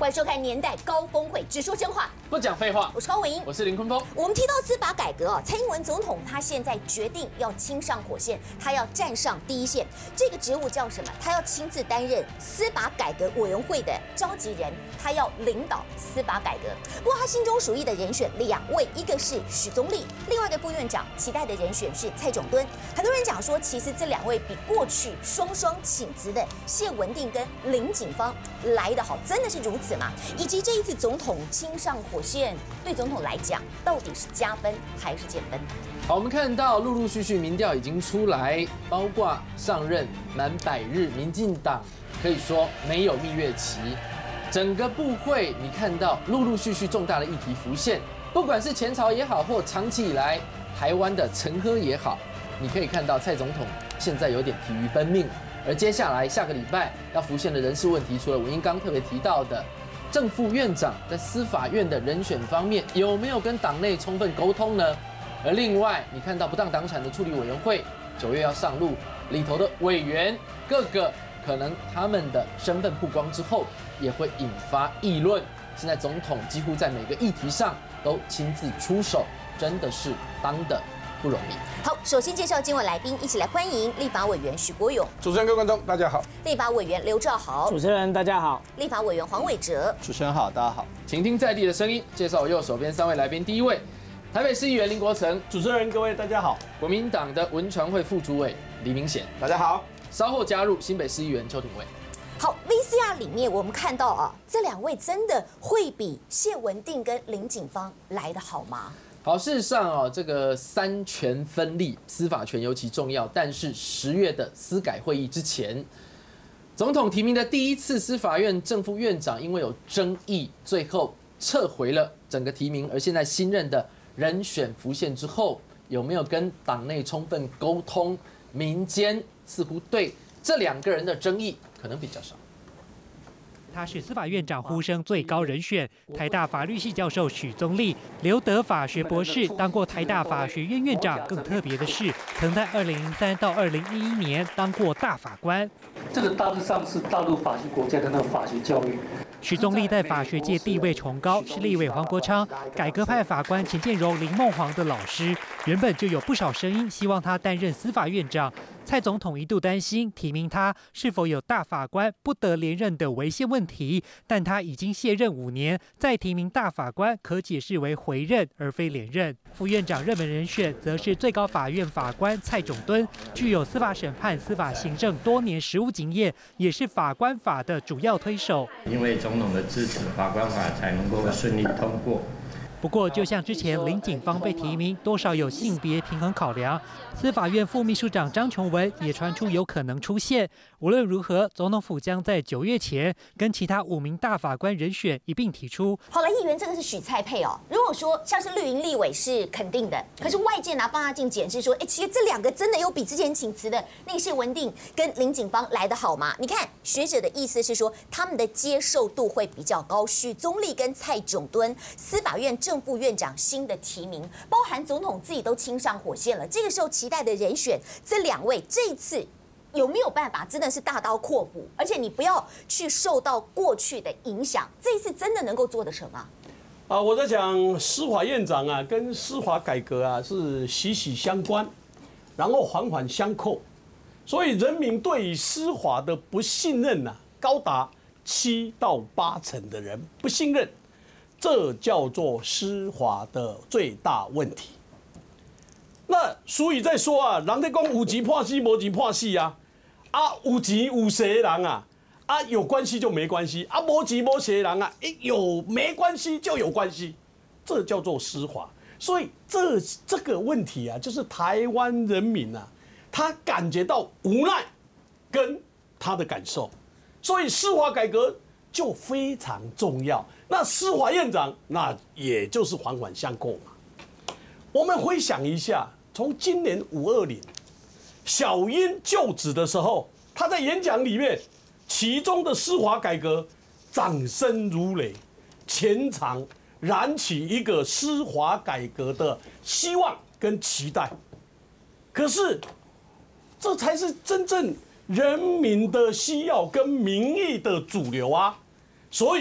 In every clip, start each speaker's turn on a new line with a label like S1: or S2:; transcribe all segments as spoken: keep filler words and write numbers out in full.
S1: 欢迎收看《年代高峰会》，只说真话，
S2: 不讲废话。
S1: 我是高文英，
S2: 我是林坤峰。
S1: 我们提到司法改革啊，蔡英文总统他现在决定要亲上火线，他要站上第一线。这个职务叫什么？他要亲自担任司法改革委员会的召集人，他要领导司法改革。不过他心中属意的人选两位，一个是许宗力，另外一个副院长期待的人选是蔡总敦。很多人讲说，其实这两位比过去双双请辞的谢文定跟林景芳来得好，真的是如此吗？以及这一次总统亲上火线，对总统来讲，到底是加分还是减分？
S2: 好，我们看到陆陆续续民调已经出来，包括上任满百日，民进党可以说没有蜜月期。整个部会你看到陆陆续续重大的议题浮现，不管是前朝也好，或长期以来台湾的陈喝也好，你可以看到蔡总统现在有点疲于奔命。而接下来下个礼拜要浮现的人事问题，除了文英刚特别提到的正副院长在司法院的人选方面，有没有跟党内充分沟通呢？而另外，你看到不当党产的处理委员会九月要上路，里头的委员各个可能他们的身份曝光之后，也会引发议论。现在总统几乎在每个议题上都亲自出手，真的是当的不容易。
S1: 好，首先介绍今晚来宾，一起来欢迎立法委员许国勇。
S3: 主持人、各位观众，大家好。
S1: 立法委员刘兆豪。
S4: 主持人，大家好。
S1: 立法委员黄伟哲。
S5: 主持人好，大家好。
S2: 请听在地的声音，介绍我右手边三位来宾。第一位，台北市议员林国成。
S4: 主持人，各位大家好。
S2: 国民党的文传会副主委李明显。
S5: 大家好。
S2: 稍后加入新北市议员邱廷伟。
S1: 好 ，V C R 里面我们看到啊，这两位真的会比谢文定跟林景芳来得好吗？
S2: 好，事实上哦，这个三权分立，司法权尤其重要。但是十月的司改会议之前，总统提名的第一次司法院正副院长，因为有争议，最后撤回了整个提名。而现在新任的人选浮现之后，有没有跟党内充分沟通？民间似乎对这两个人的争议可能比较少。
S6: 他是司法院长呼声最高人选，台大法律系教授许宗力，留德法学博士，当过台大法学院院长。更特别的是，曾在二零零三到二零一一年当过大法官。
S7: 这个大致上是大陆法学国家的那个法学教育。
S6: 许宗力在法学界地位崇高，是立委黄国昌、改革派法官钱建荣、林梦煌的老师。原本就有不少声音希望他担任司法院长。蔡总统一度担心提名他是否有大法官不得连任的违宪问题，但他已经卸任五年，再提名大法官可解释为回任而非连任。副院长热门人选则是最高法院法官蔡总敦，具有司法审判、司法行政多年实务经验，也是法官法的主要推手。
S8: 因为总统的支持，法官法才能够顺利通过。
S6: 不过，就像之前林景芳被提名，多少有性别平衡考量。司法院副秘书长张琼文也传出有可能出现。无论如何，总统府将在九月前跟其他五名大法官人选一并提出。
S1: 好了，议员这个是许蔡配哦。如果说像是绿营立委是肯定的，可是外界拿放大镜检视说，哎，其实这两个真的有比之前请辞的那个谢文定跟林景芳来得好吗？你看学者的意思是说，他们的接受度会比较高。许宗力跟蔡总敦，司法院正副院长新的提名，包含总统自己都亲上火线了。这个时候期待的人选，这两位这一次有没有办法真的是大刀阔斧？而且你不要去受到过去的影响，这一次真的能够做得成吗？
S4: 啊，我在讲司法院长啊，跟司法改革啊是息息相关，然后环环相扣，所以人民对于司法的不信任啊，高达七到八成的人不信任。这叫做司法的最大问题。那所以在说啊，人在讲有钱判死，无钱判死啊，啊有钱有势的人啊，啊有关系就没关系，啊无钱无势的人啊，哎有没关系就有关系，这叫做司法。所以这这个问题啊，就是台湾人民啊，他感觉到无奈跟他的感受，所以司法改革就非常重要。那司法院长，那也就是环环相扣嘛。我们回想一下，从今年五二零小英就职的时候，他在演讲里面，其中的司法改革掌声如雷，全场燃起一个司法改革的希望跟期待。可是，这才是真正人民的需要跟民意的主流啊！所以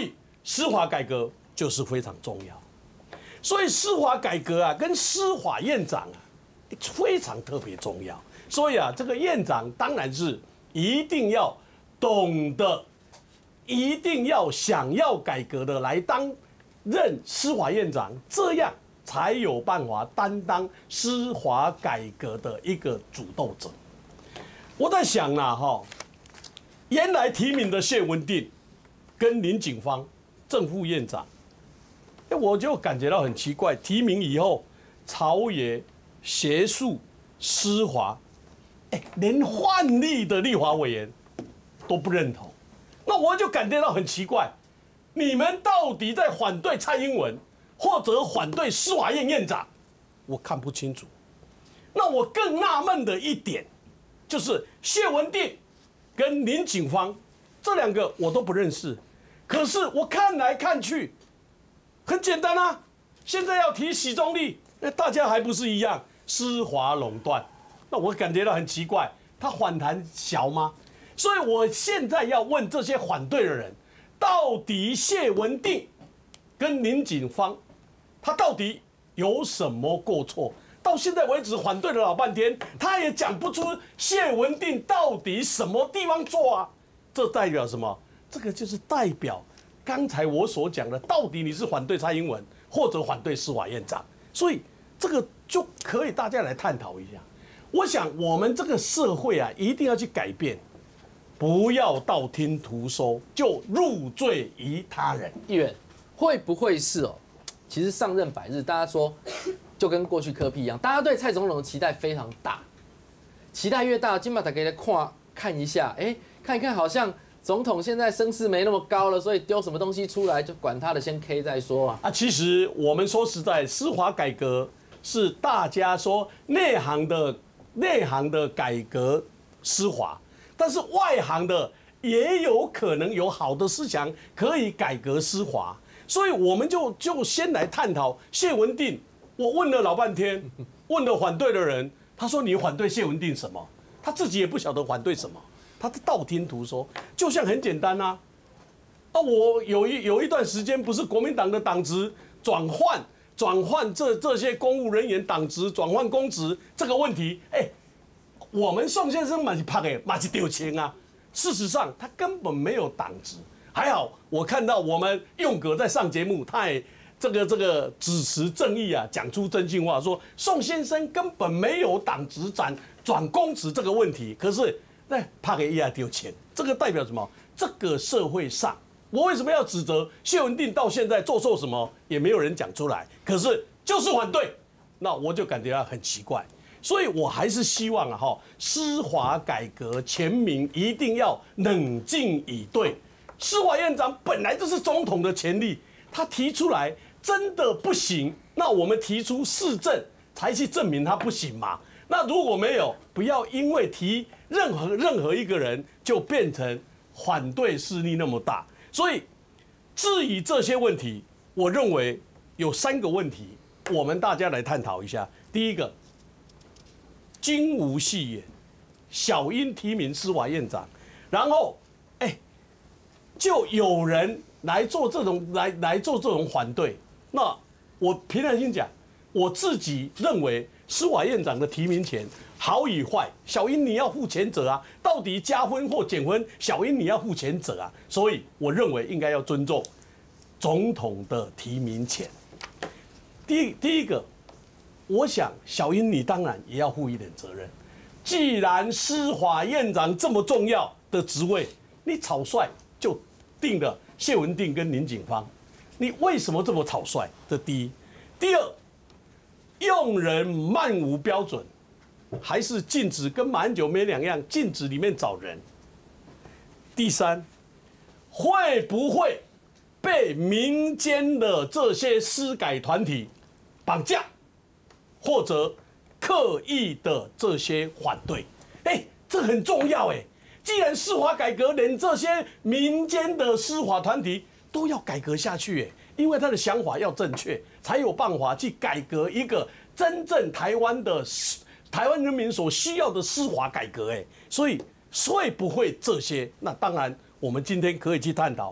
S4: 司法改革就是非常重要。所以司法改革啊，跟司法院长啊，非常特别重要。所以啊，这个院长当然是一定要懂得，一定要想要改革的来担任司法院长，这样才有办法担当司法改革的一个主斗者。我在想啦，哈，原来提名的谢文定跟林景芳正副院长，哎，我就感觉到很奇怪，提名以后，朝野、学术、司法，哎，连换立的立法委员都不认同，那我就感觉到很奇怪，你们到底在反对蔡英文，或者反对司法院院长？我看不清楚。那我更纳闷的一点，就是谢文定跟林景芳这两个我都不认识，可是我看来看去，很简单啊，现在要提许宗力，那大家还不是一样司法垄断？那我感觉到很奇怪，他反弹小吗？所以我现在要问这些反对的人，到底谢文定跟林景芳，他到底有什么过错？到现在为止反对了老半天，他也讲不出谢文定到底什么地方错啊？这代表什么？这个就是代表刚才我所讲的，到底你是反对蔡英文，或者反对司法院长？所以这个就可以大家来探讨一下。我想我们这个社会啊，一定要去改变，不要道听途说就入罪于他人。
S2: 议员会不会是哦？其实上任百日，大家说就跟过去柯 P 一样，大家对蔡总统的期待非常大，期待越大，今晚大家来看看一下，哎，看一看好像总统现在声势没那么高了，所以丢什么东西出来就管他的，先 K 再说啊。
S4: 啊，其实我们说实在，司法改革是大家说内行的内行的改革司法，但是外行的也有可能有好的思想可以改革司法，所以我们就就先来探讨谢文定。我问了老半天，问了反对的人，他说你反对谢文定什么？他自己也不晓得反对什么，他道听途说，就像很简单啊。啊，我有一有一段时间不是国民党的党职转换转换这这些公务人员党职转换公职这个问题，哎、欸，我们宋先生嘛是拍的嘛是丢钱啊。事实上他根本没有党职，还好我看到我们用哥在上节目，他也这个这个支持正义啊，讲出真心话，说宋先生根本没有党职转转公职这个问题，可是那拍给也丢钱，这个代表什么？这个社会上。我为什么要指责谢文定到现在做错什么也没有人讲出来，可是就是反对，那我就感觉到很奇怪。所以我还是希望啊哈，司法改革全民一定要冷静以对。司法院长本来就是总统的权利，他提出来真的不行，那我们提出事证才去证明他不行嘛。那如果没有，不要因为提任何任何一个人就变成反对势力那么大。所以，至于这些问题，我认为有三个问题，我们大家来探讨一下。第一个，金无戏言，小英提名司法院长，然后，哎，就有人来做这种来来做这种反对。那我凭良心讲，我自己认为司法院长的提名权好与坏，小英你要负全责啊！到底加分或减分，小英你要负全责啊！所以我认为应该要尊重总统的提名权。第第一个，我想小英你当然也要负一点责任。既然司法院长这么重要的职位，你草率就定了谢文定跟林景芳，你为什么这么草率？这第一。第二，用人漫无标准。还是禁止跟马英九没两样，禁止里面找人。第三，会不会被民间的这些司改团体绑架，或者刻意的这些反对？哎，这很重要哎。既然司法改革连这些民间的司法团体都要改革下去，哎，因为他的想法要正确，才有办法去改革一个真正台湾的。台湾人民所需要的司法改革，哎，所以会不会这些？那当然，我们今天可以去探讨，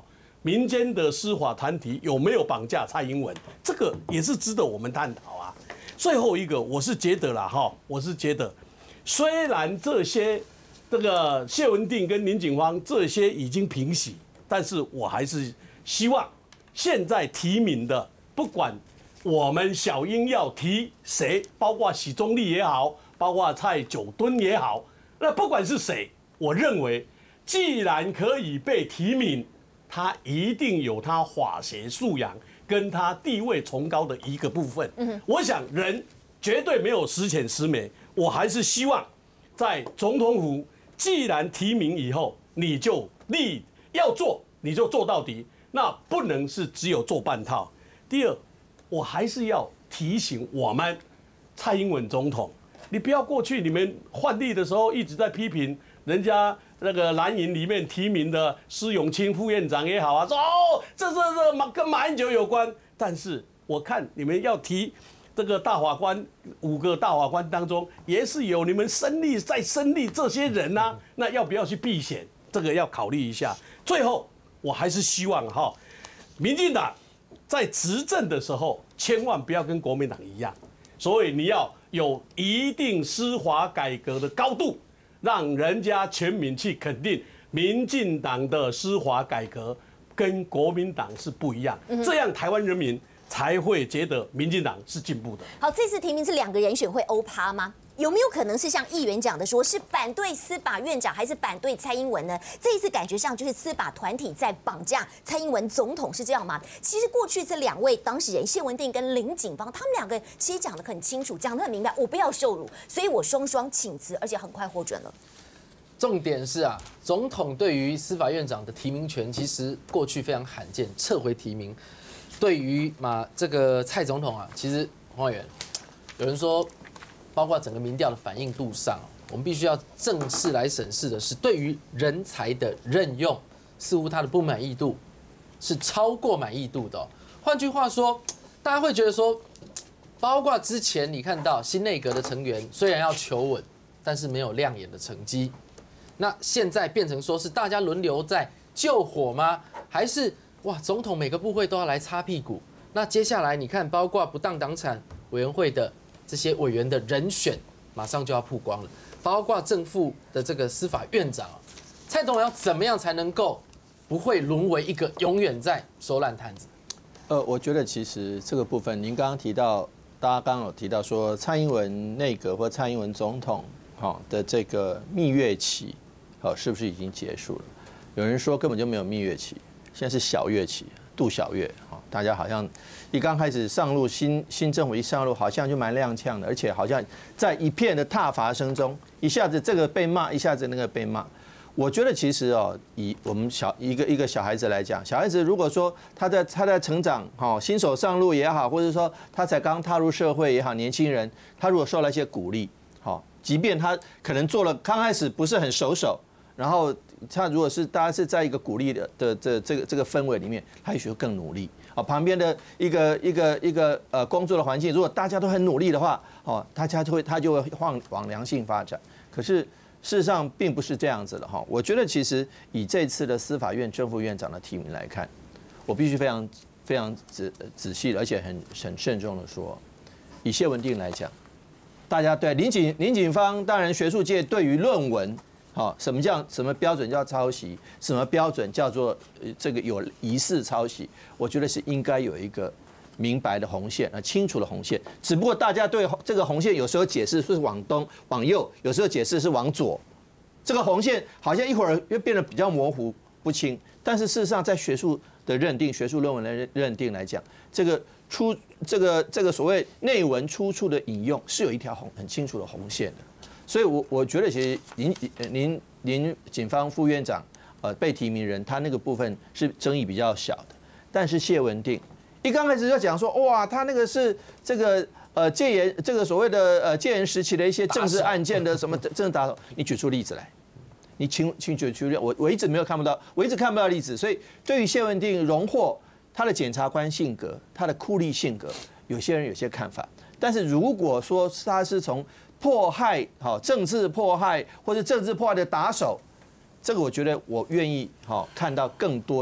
S4: 民间的司法团体有没有绑架蔡英文，这个也是值得我们探讨啊。最后一个，我是觉得啦，哈，我是觉得，虽然这些这个谢文定跟林景芳这些已经平息，但是我还是希望现在提名的，不管我们小英要提谁，包括许宗力也好，包括蔡九敦也好，那不管是谁，我认为既然可以被提名，他一定有他法学素养跟他地位崇高的一个部分。嗯，我想人绝对没有十全十美，我还是希望在总统府，既然提名以后，你就立要做，你就做到底，那不能是只有做半套。第二，我还是要提醒我们蔡英文总统，你不要过去你们换立的时候一直在批评人家那个蓝营里面提名的施永青副院长也好啊，说哦这这这马跟马英九有关，但是我看你们要提这个大法官五个大法官当中，也是有你们申立再申立这些人呐、啊，那要不要去避险？这个要考虑一下。最后，我还是希望哈，民进党在执政的时候，千万不要跟国民党一样，所以你要有一定司法改革的高度，让人家全民去肯定民进党的司法改革跟国民党是不一样，这样台湾人民才会觉得民进党是进步的。
S1: 好，这次提名是两个人选会欧趴吗？有没有可能是像议员讲的说，是反对司法院长还是反对蔡英文呢？这一次感觉上就是司法团体在绑架蔡英文总统，是这样吗？其实过去这两位当事人谢文定跟林景芳，他们两个其实讲得很清楚，讲得很明白，我不要受辱，所以我双双请辞，而且很快获准了。
S2: 重点是啊，总统对于司法院长的提名权，其实过去非常罕见，撤回提名。对于马这个蔡总统啊，其实黄委员，有人说，包括整个民调的反应度上，我们必须要正式来审视的是，对于人才的任用，似乎他的不满意度是超过满意度的、哦。换句话说，大家会觉得说，包括之前你看到新内阁的成员虽然要求稳，但是没有亮眼的成绩。那现在变成说是大家轮流在救火吗？还是哇，总统每个部会都要来擦屁股？那接下来你看，包括不当党产委员会的这些委员的人选，马上就要曝光了。包括正副的这个司法院长，蔡总统要怎么样才能够不会沦为一个永远在收烂摊子？
S3: 呃，我觉得其实这个部分，您刚刚提到，大家刚刚有提到说，蔡英文内阁或蔡英文总统好的这个蜜月期。好，是不是已经结束了？有人说根本就没有蜜月期，现在是小月期，度小月。好，大家好像一刚开始上路，新新政府一上路，好像就蛮踉跄的，而且好像在一片的挞伐声中，一下子这个被骂，一下子那个被骂。我觉得其实哦，以我们小一个一个小孩子来讲，小孩子如果说他在他在成长，好，新手上路也好，或者说他才刚踏入社会也好，年轻人，他如果受到一些鼓励，好，即便他可能做了刚开始不是很熟手。然后他如果是大家是在一个鼓励的的这这个这个氛围里面，他也许会更努力啊。旁边的一个一个一个呃工作的环境，如果大家都很努力的话，哦，大家就会他就会往往良性发展。可是事实上并不是这样子的哈。我觉得其实以这次的司法院正副院长的提名来看，我必须非常非常仔仔细的，而且很很慎重的说，以谢文定来讲，大家对林景林景芳，当然学术界对于论文。好，什么叫什么标准叫抄袭？什么标准叫做这个有疑似抄袭？我觉得是应该有一个明白的红线啊，清楚的红线。只不过大家对这个红线有时候解释是往东往右，有时候解释是往左。这个红线好像一会儿又变得比较模糊不清。但是事实上，在学术的认定、学术论文的认定来讲，这个出这个这个所谓内文出处的引用是有一条红很清楚的红线的。所以我，我我觉得其实林林林景芳副院长，呃，被提名人他那个部分是争议比较小的，但是谢文定一刚开始就讲说，哇，他那个是这个呃戒严这个所谓的呃戒严时期的一些政治案件的什么政治打手，你举出例子来，你请请举出例，我我一直没有看不到，我一直看不到例子，所以对于谢文定荣获他的检察官性格，他的酷吏性格，有些人有些看法，但是如果说他是从迫害好政治迫害或者政治迫害的打手，这个我觉得我愿意好看到更多的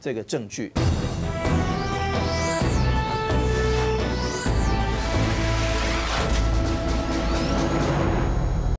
S3: 这个证据。